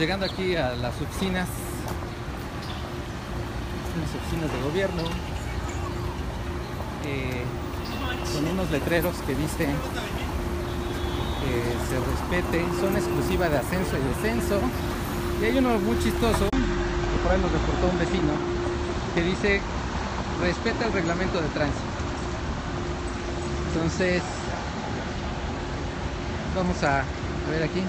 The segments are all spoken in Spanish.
llegando aquí a las oficinas de gobierno, con unos letreros que dicen que se respete, son exclusiva de ascenso y descenso. Y hay uno muy chistoso, que por ahí nos reportó un vecino, que dice: respeta el reglamento de tránsito. Entonces, vamos a ver aquí.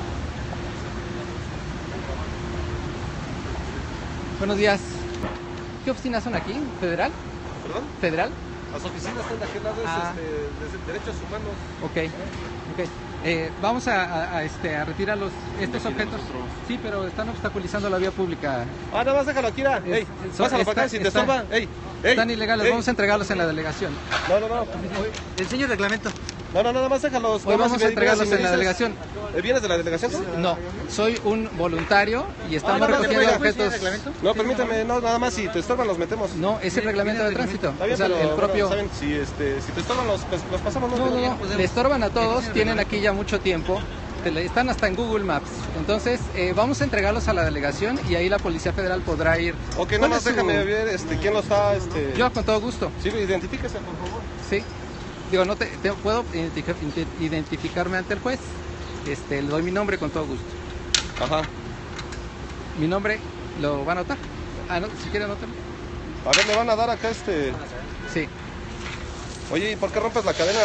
Buenos días. ¿Qué oficinas son aquí? ¿Federal? ¿Perdón? ¿Federal? Las oficinas están de aquel lado, es de derechos humanos. Ok, ok. Vamos a retirar estos objetos. Sí, pero están obstaculizando la vía pública. Ah, nada más déjalo aquí, ey, pásalo para acá, si te estorba, ey, están ilegales, vamos a entregarlos en la delegación. No. Enseño el reglamento. No, nada más déjalos. Hoy vamos a entregarlos en la delegación. ¿Vienes de la delegación tú? No, soy un voluntario y estamos recogiendo objetos. No, permítame, no, nada más, si te estorban los metemos. No, es el reglamento de tránsito. Está bien, O sea, pero, el propio... ¿saben? Si te estorban los pasamos. No, le estorban a todos, tienen aquí ya mucho tiempo, están hasta en Google Maps. Entonces, vamos a entregarlos a la delegación y ahí la Policía Federal podrá ir. Ok, nada más déjame ver quién lo está... Yo con todo gusto. Sí, identifíquese, por favor. Sí. Digo, no puedo identificarme ante el juez. Le doy mi nombre con todo gusto. Ajá. Mi nombre, ¿lo va a anotar? Ah, no, si quiere anotarlo. A ver, le van a dar acá Sí. Oye, ¿y por qué rompes la cadena?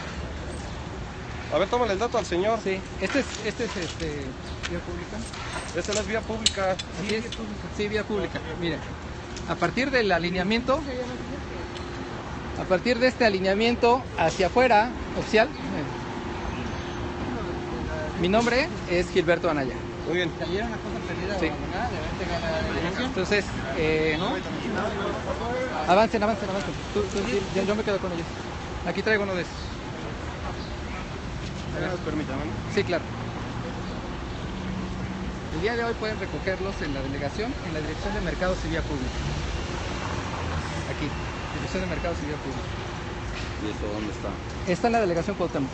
A ver, tómale el dato al señor. Sí. Este es vía pública. Esta no es vía pública. Así es. Sí, vía pública. Miren, a partir del alineamiento, a partir de este alineamiento hacia afuera, oficial, mi nombre es Gilberto Anaya. Muy bien. Sí. Entonces, avancen. Yo me quedo con ellos. Aquí traigo uno de esos. Permítame. Sí, claro. El día de hoy pueden recogerlos en la delegación, en la Dirección de Mercados y Vía Pública. Aquí, Dirección de Mercados y Vía Pública. ¿Y esto dónde está? Está en la delegación Cuauhtémoc.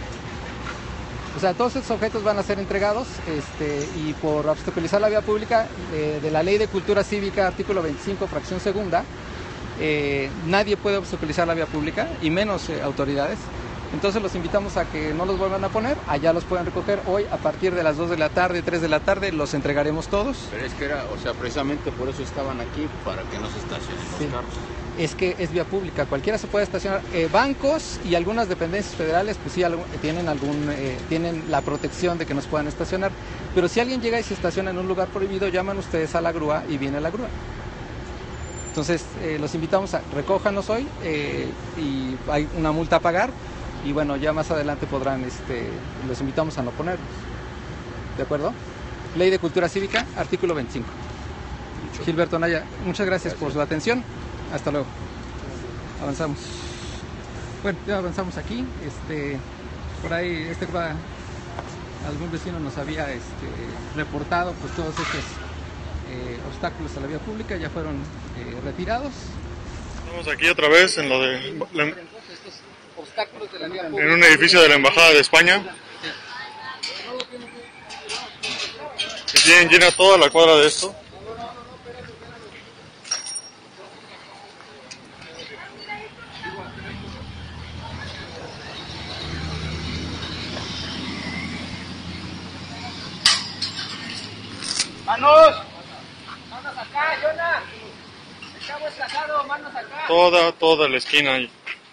O sea, todos estos objetos van a ser entregados y por obstaculizar la vía pública de la Ley de Cultura Cívica, artículo 25, fracción segunda, nadie puede obstaculizar la vía pública y menos autoridades. Entonces los invitamos a que no los vuelvan a poner, allá los pueden recoger hoy a partir de las 2 de la tarde, 3 de la tarde, los entregaremos todos. Pero es que era, o sea, precisamente por eso estaban aquí, para que no se estacionen los carros. Es que es vía pública, cualquiera se puede estacionar. Bancos y algunas dependencias federales, pues sí, tienen la protección de que nos puedan estacionar. Pero si alguien llega y se estaciona en un lugar prohibido, llaman ustedes a la grúa y viene la grúa. Entonces, los invitamos a recójanos hoy y hay una multa a pagar. Y bueno, ya más adelante podrán, los invitamos a no ponerlos. ¿De acuerdo? Ley de Cultura Cívica, artículo 25. Gilberto Anaya, muchas gracias por su atención. Hasta luego. Avanzamos. Bueno, ya avanzamos aquí. Por ahí, algún vecino nos había reportado pues todos estos obstáculos a la vía pública, ya fueron retirados. Estamos aquí otra vez en lo de obstáculos de la vía pública. en un edificio de la Embajada de España. Que llena toda la cuadra de esto. ¡Manos! ¡Manos acá, Jonah! ¡El chavo es casado! ¡Manos acá! Toda la esquina ahí.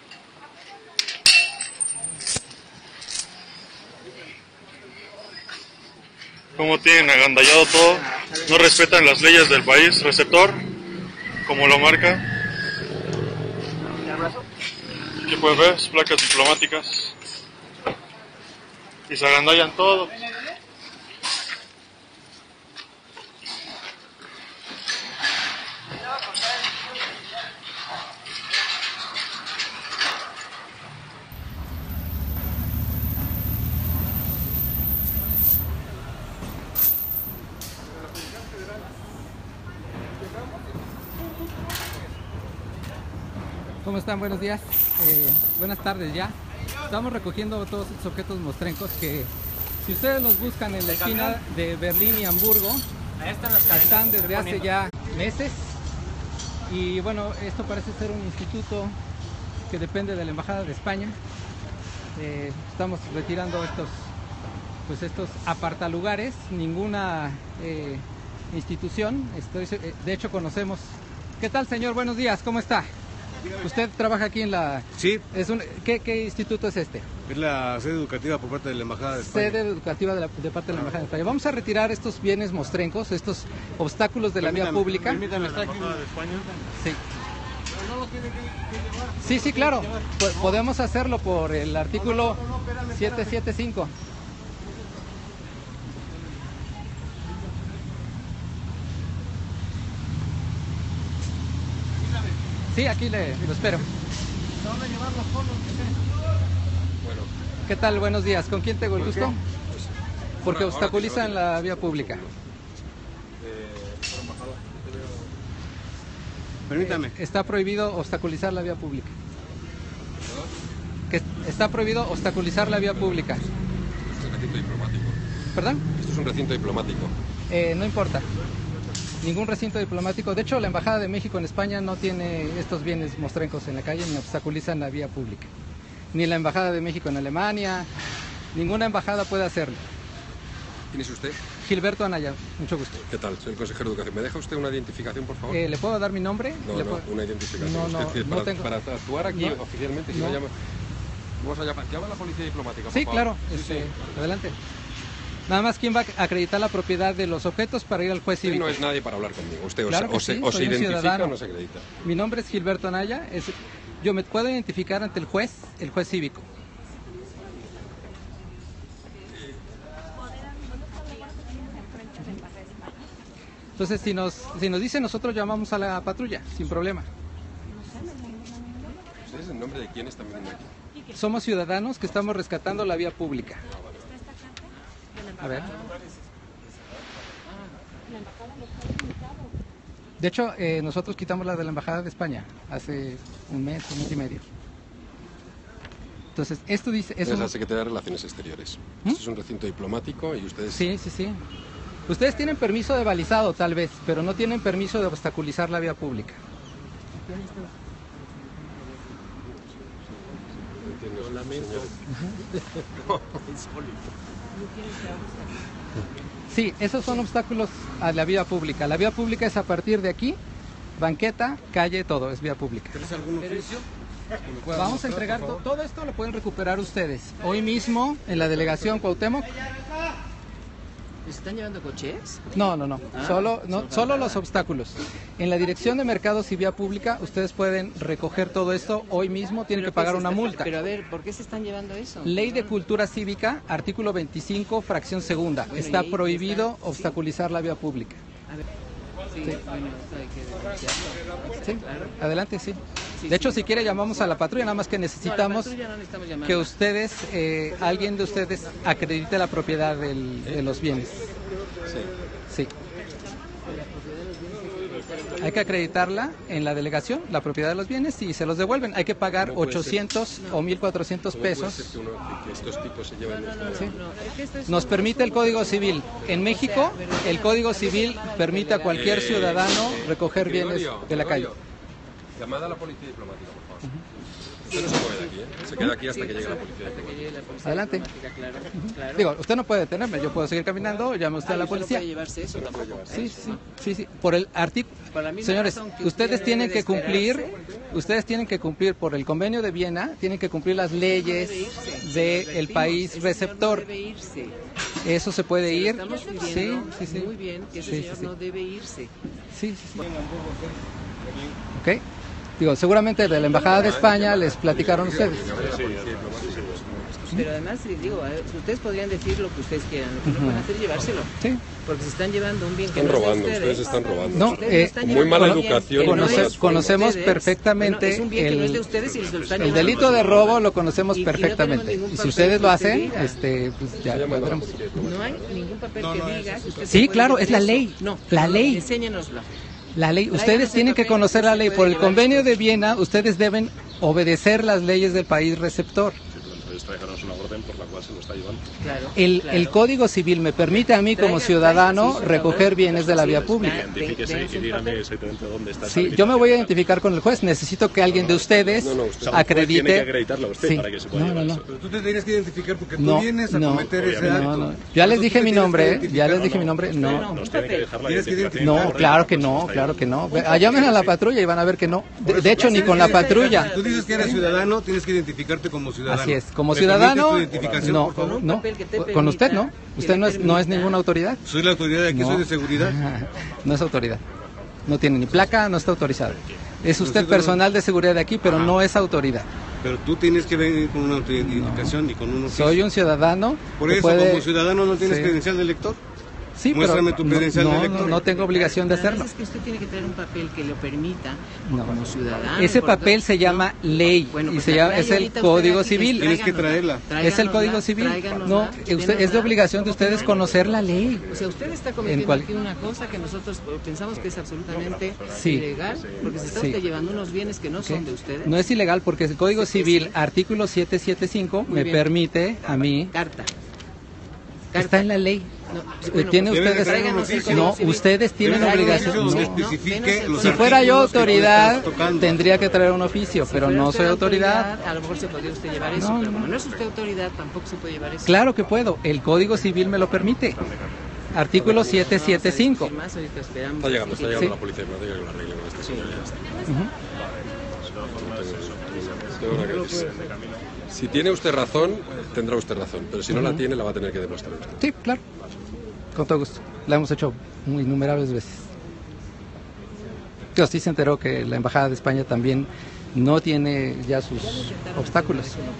Como tienen agandallado todo, no respetan las leyes del país receptor, como lo marca. Aquí puedes ver sus placas diplomáticas. Y se agandallan todo. ¿Cómo están? Buenos días, buenas tardes ya. Estamos recogiendo todos estos objetos mostrencos que Si ustedes los buscan en la esquina de Berlín y Hamburgo, están desde hace ya meses. Y bueno, esto parece ser un instituto que depende de la Embajada de España. Estamos retirando estos apartalugares, ninguna institución. De hecho conocemos. ¿Qué tal, señor? Buenos días, ¿cómo está? ¿Usted trabaja aquí en la...? Sí. ¿Qué instituto es este? Es la sede educativa por parte de la Embajada de España. Sede educativa de parte de la Embajada de España. Vamos a retirar estos bienes mostrencos, estos obstáculos de la vía pública. Permítame, ¿está aquí? Sí. Sí, sí, claro. Podemos hacerlo por el artículo 775. Sí, aquí lo espero. ¿Qué tal? Buenos días. ¿Con quién tengo el gusto? Porque obstaculizan la vía pública. Permítame. Está prohibido obstaculizar la vía pública. Está prohibido obstaculizar la vía pública. Es un recinto diplomático. ¿Perdón? Esto es un recinto diplomático. No importa. Ningún recinto diplomático. De hecho, la Embajada de México en España no tiene estos bienes mostrencos en la calle ni obstaculizan la vía pública. Ni la Embajada de México en Alemania. Ninguna embajada puede hacerlo. ¿Quién es usted? Gilberto Anaya, mucho gusto. ¿Qué tal? Soy el consejero de Educación. ¿Me deja usted una identificación, por favor? ¿Le puedo dar mi nombre? No, una identificación. No tengo. Para actuar aquí oficialmente, si no. me llama... ¿Vamos a llamar? ¿Llama a la policía diplomática, por Sí, favor? claro. Sí. Adelante. Nada más, ¿quién va a acreditar la propiedad de los objetos para ir al juez Usted cívico? no es nadie para hablar conmigo. Usted Claro que o se sí, soy un identifica ciudadano. o no se acredita. Mi nombre es Gilberto Anaya. Yo me puedo identificar ante el juez cívico. Entonces, si nos dice, nosotros llamamos a la patrulla, sin problema. ¿Usted es el nombre de quién está viniendo aquí? Somos ciudadanos que estamos rescatando la vía pública. A ver. De hecho, nosotros quitamos la de la Embajada de España hace un mes y medio. Entonces, esto dice... Es la Secretaría de Relaciones Exteriores. Esto es un recinto diplomático y ustedes... Sí. Ustedes tienen permiso de balizado, tal vez, pero no tienen permiso de obstaculizar la vía pública. Lo lamento. Sí, esos son obstáculos a la vía pública. La vía pública es a partir de aquí, banqueta, calle, todo es vía pública. ¿Tienes algún oficio? Vamos a entregar todo esto, lo pueden recuperar ustedes. Hoy mismo en la delegación Cuauhtémoc. ¿Les están llevando coches? No. Solo los obstáculos. En la Dirección de Mercados y Vía Pública ustedes pueden recoger todo esto hoy mismo, tienen que pagar una multa. Pero a ver, ¿por qué se están llevando eso? Ley de Cultura Cívica, artículo 25, fracción segunda. Bueno, está y prohibido obstaculizar la vía pública. A ver, bueno, esto hay que denunciarlo. Sí, Claro. Adelante, sí. De hecho, si quiere llamamos a la patrulla, nada más que necesitamos que ustedes, alguien de ustedes acredite la propiedad de los bienes. Sí. Hay que acreditarla en la delegación, la propiedad de los bienes, y se los devuelven. Hay que pagar 800 o 1.400 pesos. Que estos tipos se lleven esto? Sí. Nos permite el Código Civil. En México, el Código Civil permite a cualquier ciudadano recoger bienes de la calle. Llamada a la policía diplomática, por favor. Usted no se mueve de aquí, ¿eh? Se queda aquí hasta que llegue la policía diplomática. Adelante. Claro. Digo, usted no puede detenerme, yo puedo seguir caminando, llame usted a la policía. No puede llevarse eso tampoco. Sí. Por el artículo. Señores, ustedes tienen que cumplir por el Convenio de Viena, tienen que cumplir las leyes del país receptor. Debe irse. Eso se puede ir. Estamos Sí. muy bien que ese señor no debe irse. Sí. Ok. Digo, seguramente de la Embajada de España les platicaron ustedes. Pero además, digo, ustedes podrían decir lo que ustedes quieran. Lo que no pueden hacer es llevárselo. Sí. Porque se están llevando un bien que Están no es de robando, ustedes están robando. No, Ustedes están muy llevando mala un bien educación. que no es Conocemos de ustedes. perfectamente Bueno, es un bien que no es de ustedes y se lo están el llevando. delito de robo lo conocemos Y no perfectamente. tenemos ningún Y si papel ustedes lo que hacen, diga. pues ya lo veremos. No hay ningún papel que diga que usted Sí, se puede claro, llevar es la eso. ley. No, La ley. Enséñanoslo. La ley, Tráiganos ustedes el tienen que papel conocer que la se ley. puede Por el llevar Convenio esto. de Viena, ustedes deben obedecer las leyes del país receptor. Entonces tráiganos una orden por la cual se lo está llevando. Claro, El Código Civil me permite a mí como ciudadano recoger bienes de la vía pública. Identifíquese y dígame exactamente dónde está. Sí, yo me voy a identificar con el juez. Necesito que alguien de ustedes usted acredite. tiene que acreditarlo a usted para que se pueda llevar eso. Pero tú te tienes que identificar porque tú vienes a cometer ese acto. No. Ya les dije mi nombre, no. Nos tiene que dejar la Tienes que identificación. No, claro que no. Llamen a la patrulla y van a ver que no. De hecho, ni con la patrulla. Tú dices que eres ciudadano, tienes que identificarte como ciudadano. Así es, como ¿Me ciudadano, permites tu identificación, no, por favor? no, con usted no. Usted no es ninguna autoridad. Soy la autoridad de aquí, soy de seguridad. No es autoridad. No tiene ni placa, no está autorizado. Es usted personal de seguridad de aquí, pero no es autoridad. Pero tú tienes que venir con una identificación y con un oficio. Soy un ciudadano. Por eso, como ciudadano, ¿no tienes credencial de lector? Sí, Muéstrame pero tu credencial de lector. no tengo obligación de hacerlo. Es que usted tiene que traer un papel que lo permita como ciudadano. Ese papel se llama ley y se llama, es el Código Civil. Tienes que traerla. Es el Código Civil. No, es de obligación de ustedes conocer la ley. O sea, usted está cometiendo aquí una cosa que nosotros pensamos que es absolutamente ilegal, porque se está usted llevando unos bienes que no son de ustedes. No es ilegal porque el Código Civil, artículo 775, me permite a mí... Carta. Está en la ley. Tiene ustedes, ustedes tienen obligación. Si fuera yo autoridad, tendría que traer un oficio, pero no soy autoridad. A lo mejor se podría usted llevar eso, pero como no es usted autoridad, tampoco se puede llevar eso. Claro que puedo, el Código Civil me lo permite. Artículo 775. Está llegando la policía, me diga que lo arregle con esta señora. Si tiene usted razón, tendrá usted razón, pero si no la tiene, la va a tener que demostrar usted. Sí, claro, con todo gusto. La hemos hecho innumerables veces. Pero sí se enteró que la Embajada de España también no tiene ya sus obstáculos.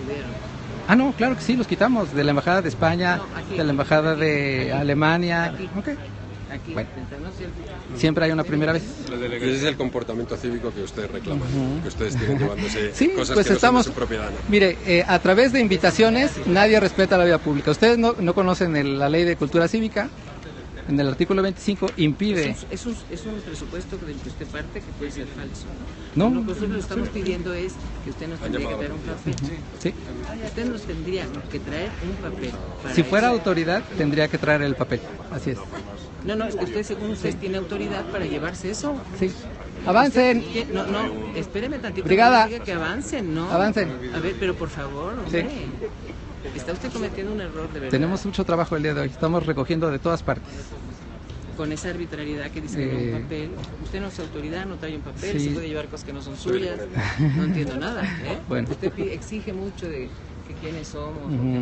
No, claro que sí, los quitamos, de la Embajada de España, de la Embajada de Alemania. Bueno, siempre hay una primera vez. Ese es el comportamiento cívico que usted reclama, que ustedes tienen llevándose cosas pues que no estamos, son de su propiedad. ¿No? Mire, a través de invitaciones nadie respeta la vía pública. Ustedes no conocen la ley de cultura cívica. En el artículo 25 impide... Es un presupuesto del que usted parte que puede ser falso. No. Lo que nosotros le estamos pidiendo es que usted nos tendría que traer un papel. Sí. Usted nos tendría que traer un papel. Si fuera autoridad, tendría que traer el papel. Así es. No, es que usted, según usted, tiene autoridad para llevarse eso. Sí. Avancen. No, espéreme tantito. Brigada. No diga que avancen, ¿no? Avancen. A ver, pero por favor, hombre. Sí. Está usted cometiendo un error, de verdad. Tenemos mucho trabajo el día de hoy. Estamos recogiendo de todas partes. Con esa arbitrariedad que dice que un papel. Usted no es autoridad, no trae un papel, se puede llevar cosas que no son suyas. No entiendo nada. Bueno. Usted exige mucho de que quiénes somos,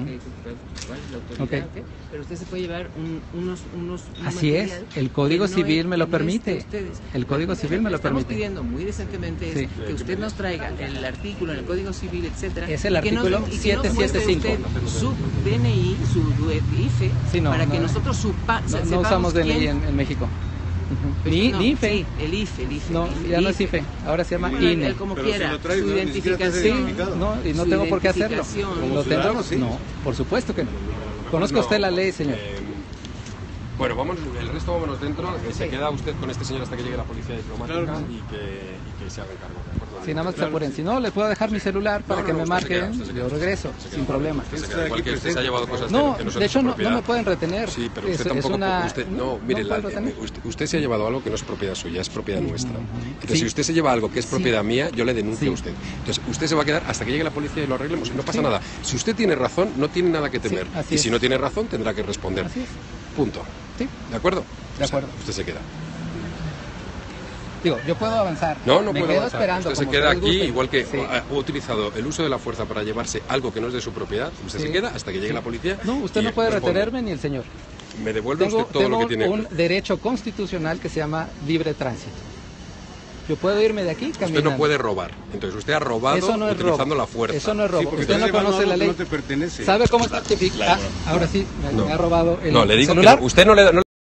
cuál es la autoridad, pero usted se puede llevar unos Así es, el Código Civil me lo permite. El Código Civil me lo permite. Estamos pidiendo muy decentemente que usted nos traiga el artículo en el Código Civil, etcétera. Es el artículo 775. Su DNI, su IFE, para que nosotros no usamos DNI en México. Ni IFE. Sí, el IFE. No, ya no es IFE, ahora se llama INE. Como quiera, su identificación. Y no tengo por qué hacerlo. ¿Lo tendremos? No, por supuesto que no. Conozca usted la ley, señor. Bueno, el resto vámonos dentro. Se queda usted con este señor hasta que llegue la policía diplomática y que se haga cargo. Si nada más se apuren. Si no, le puedo dejar mi celular para que me marquen. Yo regreso, sin problema. Igual que usted se ha llevado cosas que no son de hecho, de su propiedad. No me pueden retener. Sí, pero usted tampoco. Mire, usted se ha llevado algo que no es propiedad suya, es propiedad nuestra. Entonces, si usted se lleva algo que es propiedad mía, yo le denuncio a usted. Entonces, usted se va a quedar hasta que llegue la policía y lo arreglemos. No pasa nada. Si usted tiene razón, no tiene nada que temer. Y si no tiene razón, tendrá que responder. Punto. Sí. ¿De acuerdo? De acuerdo. Usted se queda. Digo, yo puedo avanzar. No me puedo quedo avanzar. Esperando. Usted se queda aquí, igual que ha utilizado el uso de la fuerza para llevarse algo que no es de su propiedad. Usted se queda hasta que llegue la policía. No, usted no puede retenerme ni el señor. Me devuelve usted todo lo que tiene. Tengo un derecho constitucional que se llama libre tránsito. Yo puedo irme de aquí caminando. Usted no puede robar. Entonces usted ha robado utilizando la fuerza. Eso no es robo. Sí, usted no conoce la ley. No te pertenece. ¿Sabe cómo certifica? Ahora sí, me ha robado el celular. No, le digo que usted no le da...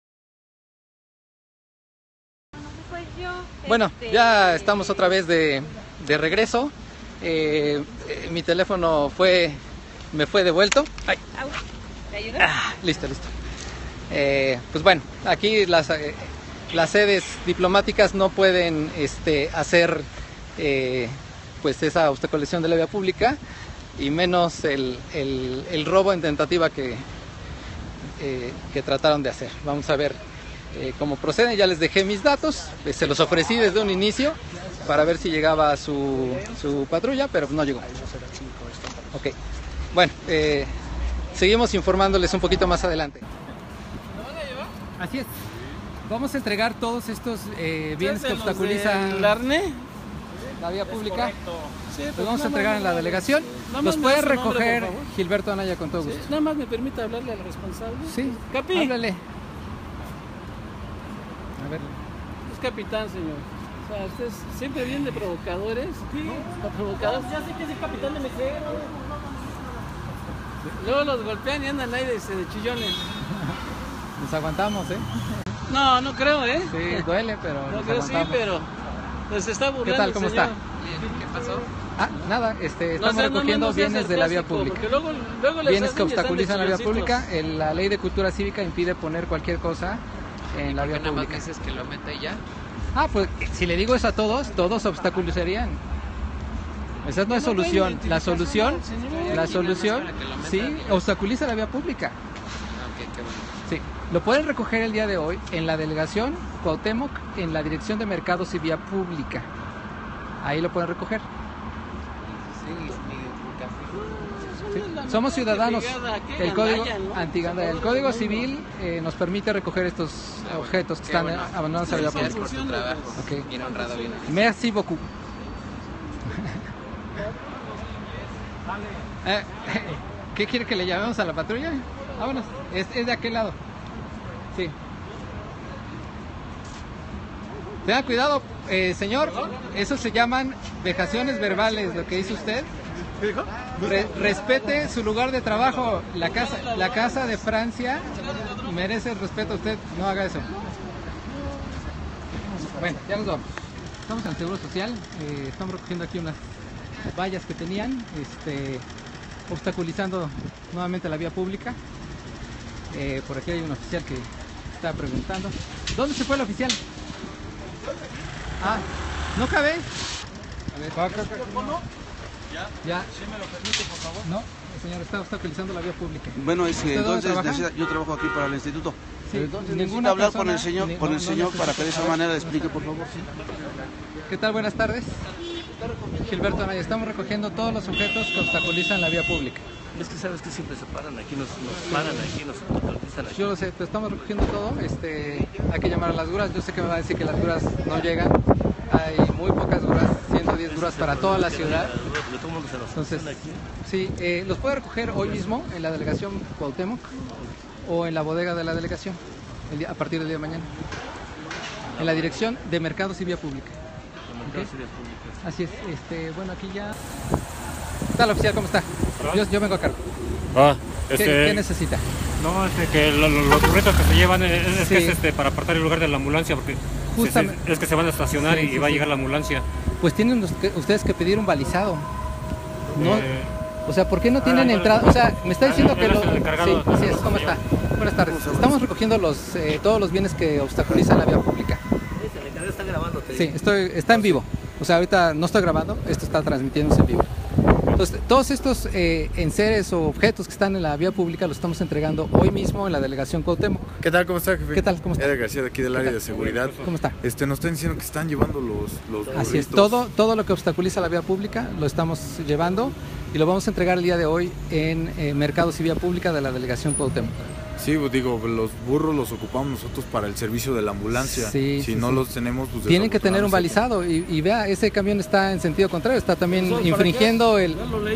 Bueno, ya estamos otra vez de regreso. Mi teléfono me fue devuelto. Ay. ¿Te ayuda? Listo. Pues bueno, aquí las sedes diplomáticas no pueden hacer pues esa obstaculización de la vía pública y menos el robo en tentativa que trataron de hacer. Vamos a ver cómo proceden. Ya les dejé mis datos, se los ofrecí desde un inicio para ver si llegaba su patrulla, pero no llegó. Ok, bueno, seguimos informándoles un poquito más adelante. Así es. Vamos a entregar todos estos bienes que obstaculizan la vía pública. Sí, los vamos a entregar en la delegación. Los puede recoger Gilberto Anaya con todo gusto. Nada más me permite hablarle al responsable. Sí, Capi, háblale. A ver. Es capitán, señor. O sea, ustedes siempre vienen de provocadores. Sí, provocadores. Ya sé que es el capitán de mesero. Luego los golpean y andan ahí de chillones. Nos aguantamos, ¿eh? No, no creo, ¿eh? Sí, duele, pero no nos creo, aguantamos. sí, pero pues se está burlando. ¿Qué tal? ¿Cómo señor. está? ¿Qué pasó? Ah, nada, estamos recogiendo bienes de la vía pública. Luego Bienes que obstaculizan la vía pública. La ley de cultura cívica impide poner cualquier cosa en la vía ¿Por qué nada más pública. dices que lo meta y ya? Ah, pues si le digo eso a todos obstaculizarían. Esa no es solución. La solución, sí, obstaculiza la vía pública. Ok, qué bueno. Sí, lo pueden recoger el día de hoy en la delegación Cuauhtémoc, en la Dirección de Mercados y Vía Pública. Ahí lo pueden recoger. Sí. Somos ciudadanos. El código antigandalla, el Código Civil nos permite recoger estos objetos que están abandonados a la vía pública. Por tu trabajo. Okay. Bien honrado, bien. Merci beaucoup. ¿Qué quiere que le llamemos a la patrulla? Vámonos, es de aquel lado. Sí. Tenga cuidado, señor, eso se llaman vejaciones verbales, lo que dice usted. Respete su lugar de trabajo. La casa de Francia merece el respeto. Usted no haga eso. Bueno, ya nos vamos. Estamos en el Seguro Social. Estamos recogiendo aquí unas vallas que tenían, obstaculizando nuevamente la vía pública. Por aquí hay un oficial que está preguntando. ¿Dónde se fue el oficial? Ah, ¿no cabe? A ver, ¿Ya? ¿Sí me lo permite, por favor? No, señor, está obstaculizando la vía pública. Bueno, entonces yo trabajo aquí para el instituto. Sí, entonces necesito hablar con el señor, para que de esa manera le explique, por favor. ¿Qué tal? Buenas tardes. Gilberto Anaya, estamos recogiendo todos los objetos que obstaculizan la vía pública. Es que sabes que siempre se paran aquí, nos paran aquí, nos obstaculizan aquí. Yo lo sé, pero estamos recogiendo todo. Hay que llamar a las grúas. Yo sé que me va a decir que las grúas no llegan. Hay muy pocas grúas, 110 grúas para toda la ciudad. Entonces, sí, los puede recoger hoy mismo en la delegación Cuauhtémoc o en la bodega de la delegación a partir del día de mañana. En la Dirección de Mercados y Vía Pública. ¿Okay? Así es. Bueno, aquí ya. ¿Qué tal, oficial? ¿Cómo está? Yo vengo a cargo. ¿Qué necesita? No, que los burritos que se llevan es que es para apartar el lugar de la ambulancia, porque es que se van a estacionar y va a llegar la ambulancia. Pues tienen ustedes que pedir un balizado. No, o sea, ¿por qué no tienen entrada? O sea, me está diciendo que lo... Sí, así es. ¿Cómo está? Buenas tardes. Estamos recogiendo todos los bienes que obstaculizan la vía pública. Está grabando. Sí, está en vivo. O sea, ahorita no estoy grabando, esto está transmitiéndose en vivo. Entonces, todos estos enseres o objetos que están en la vía pública los estamos entregando hoy mismo en la delegación Cuauhtémoc. ¿Qué tal? ¿Cómo está, jefe? ¿Qué tal? ¿Cómo está? Eder García, de aquí del área de seguridad. ¿Cómo está? Nos están diciendo que están llevando los Así es, todo lo que obstaculiza la vía pública lo estamos llevando y lo vamos a entregar el día de hoy en Mercados y Vía Pública de la delegación Cuauhtémoc. Sí, digo, los burros los ocupamos nosotros para el servicio de la ambulancia. Si no los tenemos, pues tienen que tener un balizado y vea, ese camión está en sentido contrario, está también infringiendo el...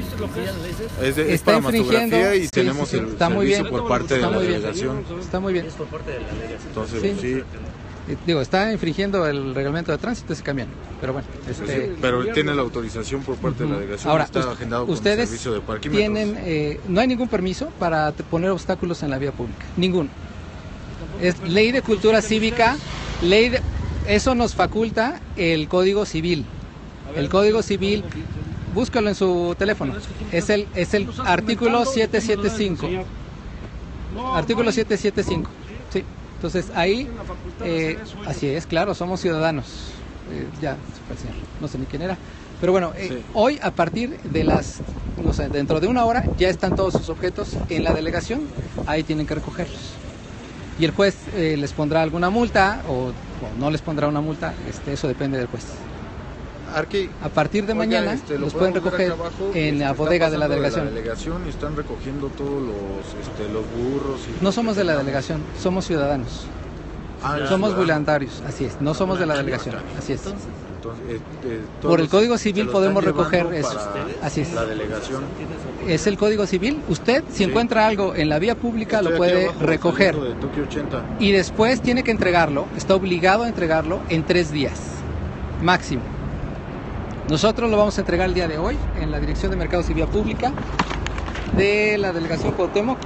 Es para mastografía y tenemos el está muy servicio bien. por parte de la delegación. Está muy bien. Es por parte de la delegación. Entonces, sí. Digo, está infringiendo el reglamento de tránsito ese camión, pero bueno. Pero tiene la autorización por parte de la delegación. Ahora, está agendado ustedes con el servicio de parquímetros. tienen, no hay ningún permiso para poner obstáculos en la vía pública, ninguno. Es ley de cultura cívica, eso nos faculta el Código Civil. El Código Civil, búscalo en su teléfono, es el artículo 775. Artículo 775, sí. Entonces ahí, así es, claro, somos ciudadanos. Ya, señor, no sé ni quién era. Pero bueno, hoy a partir de las o sea, dentro de una hora ya están todos sus objetos en la delegación, ahí tienen que recogerlos. Y el juez les pondrá alguna multa o no les pondrá una multa, eso depende del juez. A partir de mañana los pueden recoger en la bodega de la delegación. Y están recogiendo todos los burros. No somos de la delegación, somos ciudadanos. Somos voluntarios, así es, no somos de la delegación, así es. Por el Código Civil podemos recoger eso, así es. La delegación. Es el Código Civil. Usted, si encuentra algo en la vía pública, lo puede recoger. Y después tiene que entregarlo, está obligado a entregarlo en 3 días, máximo. Nosotros lo vamos a entregar el día de hoy en la Dirección de Mercados y Vía Pública de la Delegación Cuauhtémoc.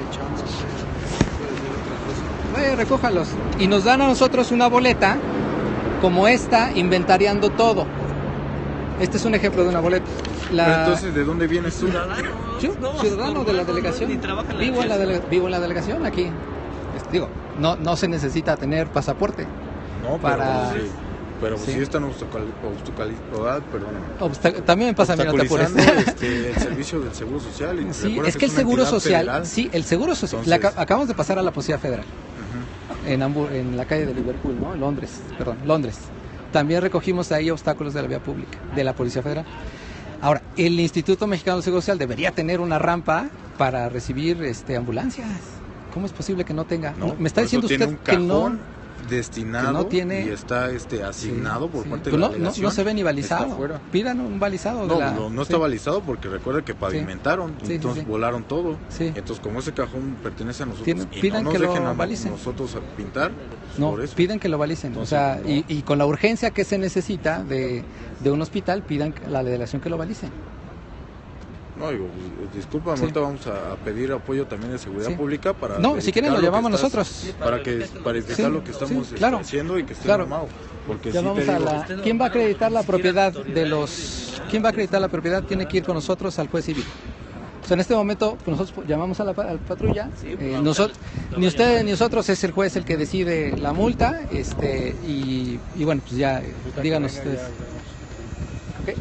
Recójalos. Y nos dan a nosotros una boleta como esta, inventariando todo. Este es un ejemplo de una boleta. Pero entonces, ¿de dónde vienes tú? Yo, ciudadano de la delegación. Vivo en la delegación aquí. No se necesita tener pasaporte. No, para... Pero sí. Si están también me pasa obstaculizando el servicio del Seguro Social. Y sí, es que el Seguro Social, el Seguro Social, acabamos de pasar a la Policía Federal, en la calle de Liverpool, ¿no? Londres. También recogimos ahí obstáculos de la vía pública, de la Policía Federal. Ahora, el Instituto Mexicano del Seguro Social debería tener una rampa para recibir ambulancias. ¿Cómo es posible que no tenga? No, me está diciendo usted que no... destinado, que no tiene, y está asignado por parte de la delegación. No se ve ni balizado. Pidan un balizado. No está balizado porque recuerda que pavimentaron, entonces volaron todo. Entonces, como ese cajón pertenece a nosotros, pidan no nos que dejen lo a balicen. nosotros a pintar. No, piden que lo balicen. Entonces, y con la urgencia que se necesita de un hospital, pidan la delegación que lo balice. No, disculpa, ahorita vamos a pedir apoyo también de seguridad pública para... No, si quieren lo llamamos nosotros. Para verificar lo que estamos haciendo y que esté armado. Porque ¿quién va a acreditar la propiedad ¿Quién va a acreditar la propiedad? Tiene que ir con nosotros al juez civil. O sea, en este momento nosotros llamamos a la patrulla, ni ustedes ni nosotros, es el juez el que decide la multa, y bueno, pues ya, díganos ustedes. ¿Okay?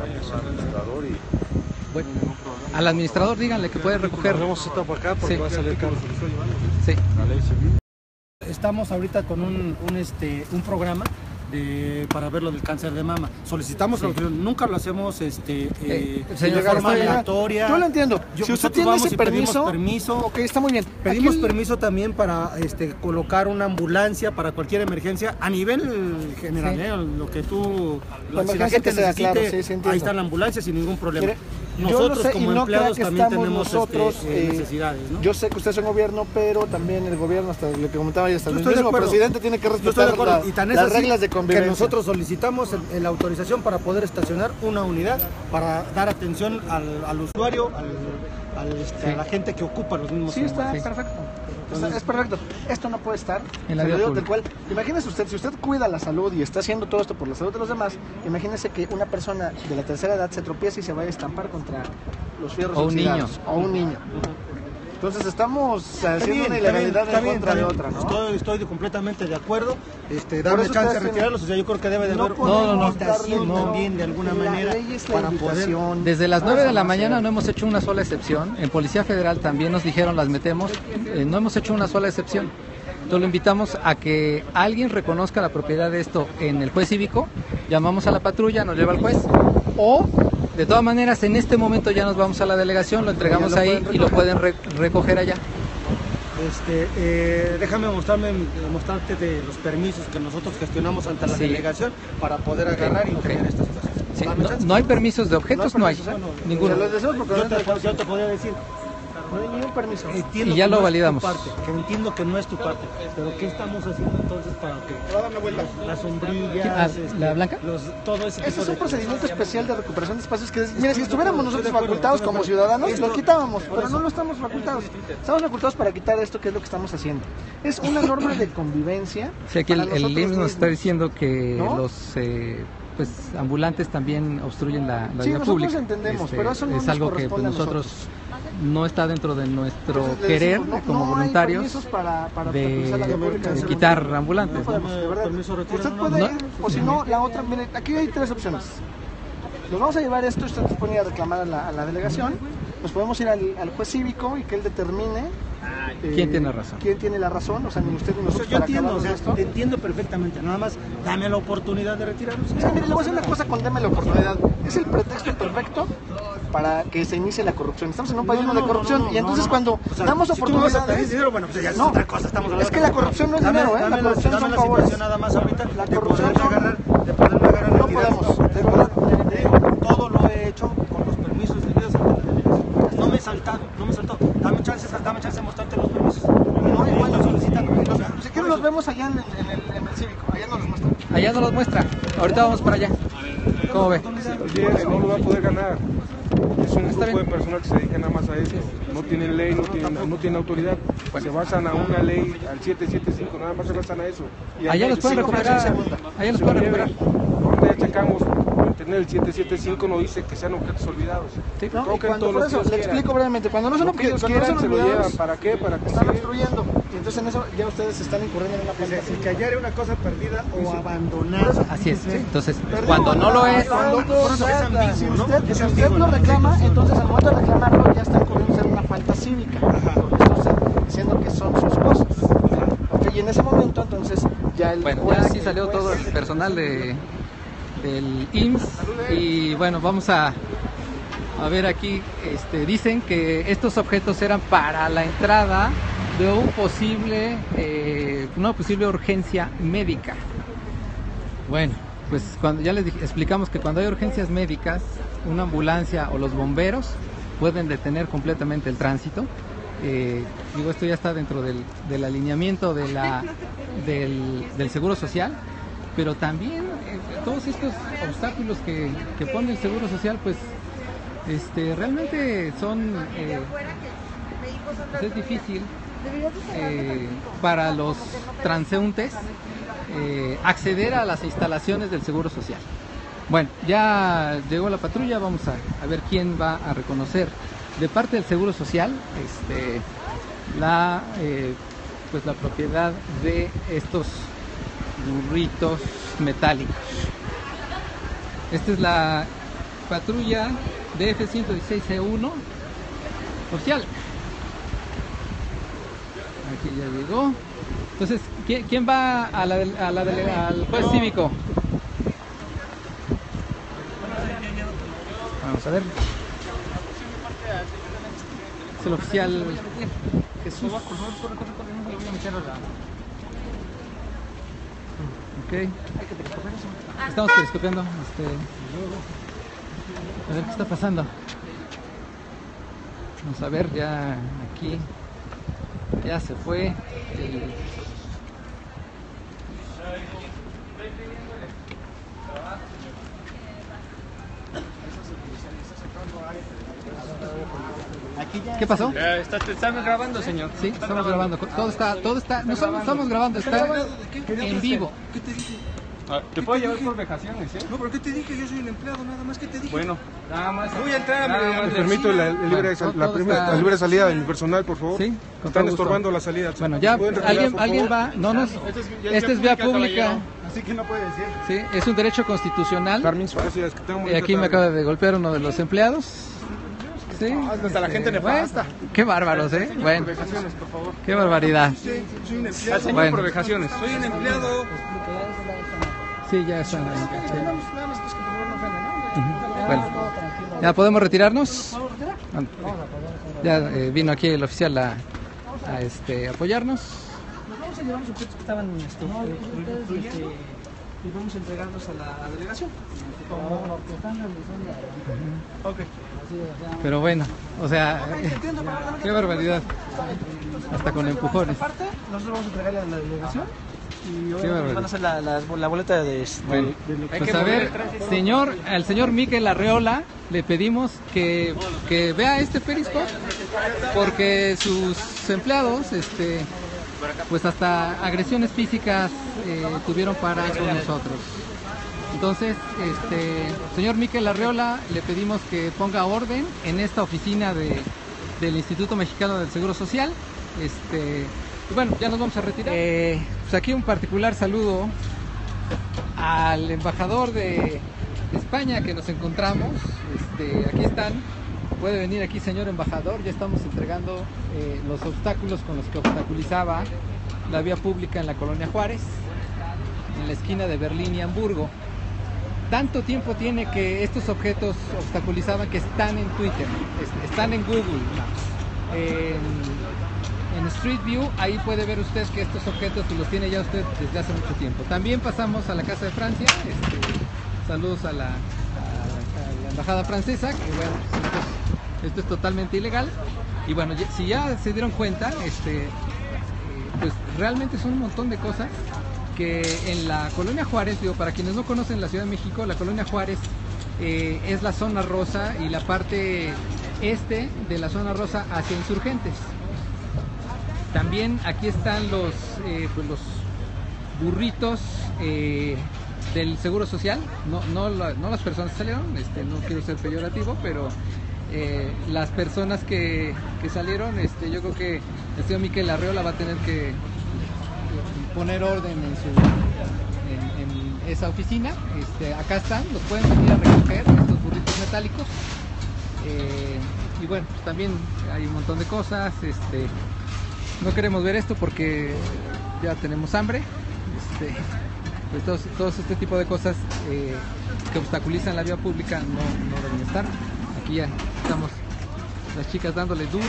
Bueno, al administrador díganle que puede recoger. Vamos a estar por acá porque va a salir caro. Sí. Estamos ahorita con un programa para ver lo del cáncer de mama. Solicitamos la autorización, nunca lo hacemos de forma aleatoria. Yo lo entiendo. Si usted tiene ese permiso, ok, está muy bien. Pedimos permiso también para colocar una ambulancia para cualquier emergencia a nivel general, lo que tú, si la gente necesite, ahí está la ambulancia sin ningún problema. Nosotros como empleados también tenemos necesidades, ¿no? Yo sé que usted es un gobierno, pero también el gobierno, hasta lo que comentaba ya, hasta el mismo presidente tiene que respetar las reglas de convivencia. Que nosotros solicitamos la autorización para poder estacionar una unidad para dar atención al usuario, a la gente que ocupa los mismos. Sí, está perfecto. Es perfecto. Esto no puede estar en la vía pública. Imagínese usted, si usted cuida la salud y está haciendo todo esto por la salud de los demás, imagínese que una persona de la tercera edad se tropiece y se vaya a estampar contra los fierros oxidados. O un niño. Entonces estamos haciendo una ilegalidad en contra de otra, ¿no? Estoy completamente de acuerdo. Darme chance de retirarlos, o sea, yo creo que debe de haber una limitación también de alguna manera para poder... Desde las 9 de la mañana no hemos hecho una sola excepción. En Policía Federal también nos dijeron las metemos. No hemos hecho una sola excepción. Entonces lo invitamos a que alguien reconozca la propiedad de esto en el juez cívico. Llamamos a la patrulla, nos lleva al juez. O... de todas maneras, en este momento ya nos vamos a la delegación, lo entregamos ahí y lo pueden recoger allá. Déjame mostrarte de los permisos que nosotros gestionamos ante la delegación para poder agarrar y entregar estas cosas. No hay permisos de objetos, no hay ninguno. Yo te podría decir, no hay ningún permiso. Y ya lo validamos. Que entiendo que no es tu parte, pero ¿qué estamos haciendo entonces para que las sombrillas, la blanca? Todo ese tipo es un procedimiento especial de recuperación de espacios que, mira, si estuviéramos nosotros facultados como ciudadanos, lo quitábamos, pero no lo estamos facultados. Estamos facultados para quitar esto, que es lo que estamos haciendo. Es una norma de convivencia. Sí, aquí el IMSS nos está diciendo que los ambulantes también obstruyen la vía pública. Sí, nosotros entendemos, pero eso no es algo que nosotros no está dentro de nuestro querer como voluntarios de quitar ambulantes. Usted puede ir, o si no, la otra, mire, aquí hay 3 opciones. Nos vamos a llevar esto, usted se pone a reclamar a la delegación, nos podemos ir al juez cívico y que él determine ¿quién tiene razón? ¿Quién tiene la razón? O sea, ni usted ni nosotros. Yo entiendo, te entiendo perfectamente, nada más dame la oportunidad de retirarnos. Es que mire, le voy a decir una cosa con dame la oportunidad. Es el pretexto perfecto para que se inicie la corrupción. Estamos en un país de corrupción y entonces cuando damos oportunidades... dinero, bueno, pues ya es otra cosa, estamos hablando. Es que la corrupción no es dinero, la corrupción son favores. Nada más ahorita, la corrupción de poderme agarrar, no podemos. Todo lo he hecho con los permisos debidos a la delegación. No me he saltado. Dame chance de mostrarte los permisos. No, igual lo solicitan. Si quieren los vemos allá en el cívico, allá nos los muestra. Allá nos los muestra, ahorita vamos para allá. ¿Cómo ve? No lo va a poder ganar. Es un grupo de personas que se dedican nada más a eso. No tienen ley, no tienen autoridad. Se basan a una ley, al 775, nada más se basan a eso. Y allá los pueden recuperar. Allá los pueden recuperar. Ahorita ya checamos. Internet, el 775 no dice que sean objetos olvidados. Sí, no, y cuando, por eso, le explico brevemente, cuando no son objetos olvidados, se lo llevan. ¿Para qué? Para que están obstruyendo. Y entonces en eso ya ustedes están incurriendo en una falta. El que hallare una cosa perdida o abandonada. Así es. Entonces, cuando no lo es, si usted lo reclama, entonces al momento de reclamarlo ya está incurriendo en una falta cívica. Porque está diciendo que son sus cosas. Y en ese momento, entonces, ya el bueno, ya aquí salió todo el personal del IMSS y bueno, vamos a ver aquí, dicen que estos objetos eran para la entrada de una posible urgencia médica. Bueno, pues cuando ya les explicamos que cuando hay urgencias médicas, una ambulancia o los bomberos pueden detener completamente el tránsito. Digo, esto ya está dentro del alineamiento del Seguro Social, pero también todos estos obstáculos que pone el Seguro Social, pues realmente son pues es difícil para los transeúntes acceder a las instalaciones del Seguro Social. Bueno, ya llegó la patrulla, vamos a ver quién va a reconocer de parte del Seguro Social pues la propiedad de estos burritos metálicos. Esta es la patrulla DF-116C1 oficial. Aquí ya llegó. Entonces, ¿quién va al juez cívico? Vamos a ver. Es el oficial Jesús. Ok. Estamos periscopiando. A ver qué está pasando. Vamos a ver, ya aquí. Ya se fue. ¿Qué pasó? Estamos grabando, señor. Sí, estamos grabando. Todo está, no estamos grabando, está en vivo. ¿Qué te dije? Te puedo llevar por vejaciones, ¿eh? No, pero ¿qué te dije? Yo soy el empleado, nada más. ¿Qué te dije? Bueno, nada más. Voy a entrar. Me permito la libre salida del personal, por favor. Sí, están estorbando la salida. Bueno, ya alguien va. No nos. Esta es vía pública. Así que no puede decir. Sí, es un derecho constitucional. Permiso. Y aquí me acaba de golpear uno de los empleados. Sí, hasta la gente nefasta. Qué bárbaros, ¿eh? Bueno, por favor. Qué barbaridad. Soy un empleado. Al señor por vejaciones. Soy un empleado. Sí, ya están. Bueno, ya podemos retirarnos. Ya vino aquí el oficial a apoyarnos. Vamos a llevar los objetos que estaban y vamos a entregarlos a la delegación. Okay. Pero bueno, o sea, qué barbaridad. Hasta con empujones. Nosotros vamos a entregarle a la delegación y obviamente van a hacer la boleta de bueno, pues a ver, al señor Miquel Arreola le pedimos que vea este Periscope porque sus empleados pues hasta agresiones físicas tuvieron para con nosotros. Entonces, señor Miquel Arreola, le pedimos que ponga orden en esta oficina del Instituto Mexicano del Seguro Social. Y bueno, ya nos vamos a retirar. Pues aquí un particular saludo al embajador de España que nos encontramos. Aquí están. Puede venir aquí, señor embajador. Ya estamos entregando los obstáculos con los que obstaculizaba la vía pública en la Colonia Juárez, en la esquina de Berlín y Hamburgo. Tanto tiempo tiene que estos objetos obstaculizaban que están en Twitter, están en Google Maps, en Street View. Ahí puede ver usted que estos objetos los tiene ya usted desde hace mucho tiempo. También pasamos a la Casa de Francia. Saludos a la embajada francesa, que bueno, esto es totalmente ilegal. Y bueno, si ya se dieron cuenta, pues realmente son un montón de cosas que en la Colonia Juárez, digo, para quienes no conocen la Ciudad de México, la Colonia Juárez es la zona rosa y la parte este de la zona rosa hacia Insurgentes. También aquí están los burritos del Seguro Social, no las personas que salieron, no quiero ser peyorativo, pero las personas que salieron, yo creo que el señor Miquel Arreola va a tener que poner orden en esa oficina. Acá están, los pueden venir a recoger, estos burritos metálicos. Y bueno, pues también hay un montón de cosas. No queremos ver esto porque ya tenemos hambre. Pues todos este tipo de cosas que obstaculizan la vía pública no deben estar. Aquí ya estamos las chicas dándole duro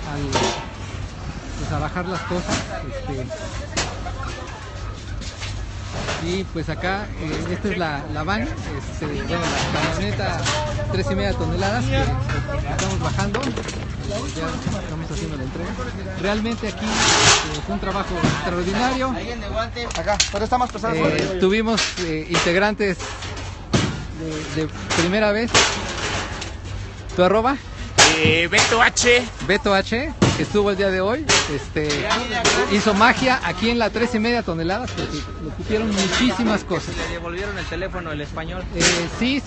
pues a bajar las cosas. Y pues acá, esta es la van, la camioneta 3,5 toneladas que estamos bajando, ya estamos haciendo la entrega. Realmente aquí fue un trabajo extraordinario. Acá, pero está más pesado. Tuvimos integrantes de primera vez. ¿Tu arroba? Beto H. Beto H, que estuvo el día de hoy, hizo magia aquí en la 13,5 toneladas, porque le pusieron muchísimas cosas. ¿Le devolvieron el teléfono, el español? Sí,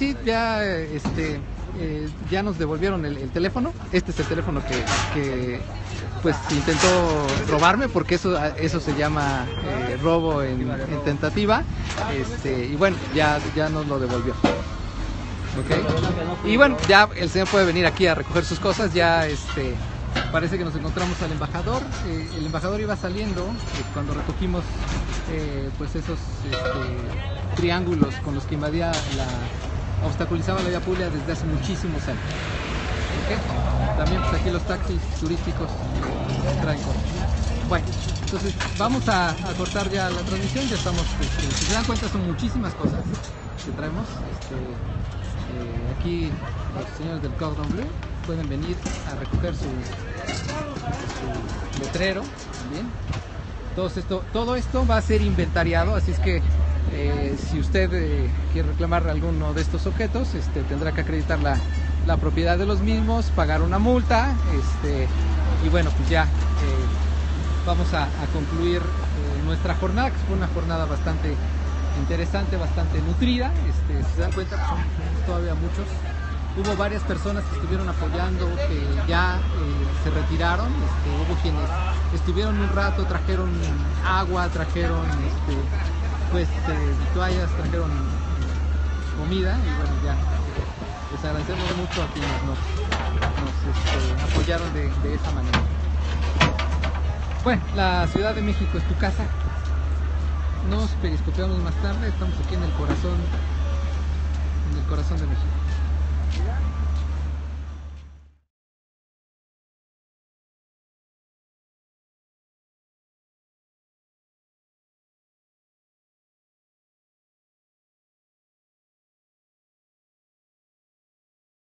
ya nos devolvieron el teléfono. Este es el teléfono que pues intentó robarme, porque eso se llama robo en tentativa, y bueno, ya nos lo devolvió. Okay. Y bueno, ya el señor puede venir aquí a recoger sus cosas. Ya parece que nos encontramos al embajador. El embajador iba saliendo cuando recogimos pues esos triángulos con los que obstaculizaba la vía pública desde hace muchísimos años. Okay. También pues aquí los taxis turísticos traen cosas. Bueno, entonces vamos a cortar ya la transmisión. Ya estamos, si se dan cuenta, son muchísimas cosas que traemos. Aquí los señores del Cordon Bleu pueden venir a recoger su letrero también. Todo esto va a ser inventariado, así es que si usted quiere reclamar alguno de estos objetos, tendrá que acreditar la propiedad de los mismos, pagar una multa, y bueno, pues ya vamos a concluir nuestra jornada, que fue una jornada bastante interesante, bastante nutrida. Si se dan cuenta, pues son todavía muchos. Hubo varias personas que estuvieron apoyando, que ya se retiraron. Hubo quienes estuvieron un rato, trajeron agua, trajeron toallas, trajeron comida, y bueno, ya les agradecemos mucho a quienes nos apoyaron de esa manera. Bueno, la Ciudad de México es tu casa. Nos periscopeamos más tarde. Estamos aquí en el corazón de México.